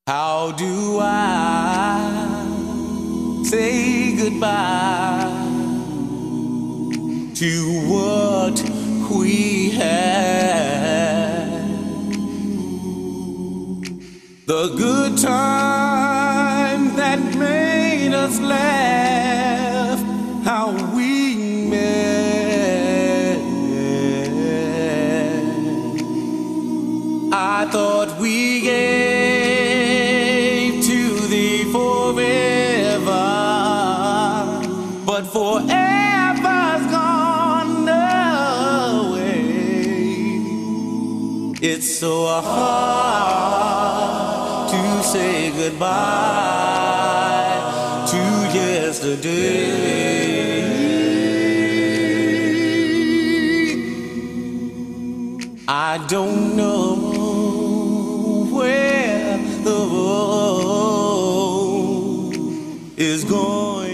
How do I say goodbye to what we had? The good time that made us laugh, how we met. I thought we gave to thee forever, but forever's gone away. It's so hard to say goodbye to yesterday. I don't know where the road is going.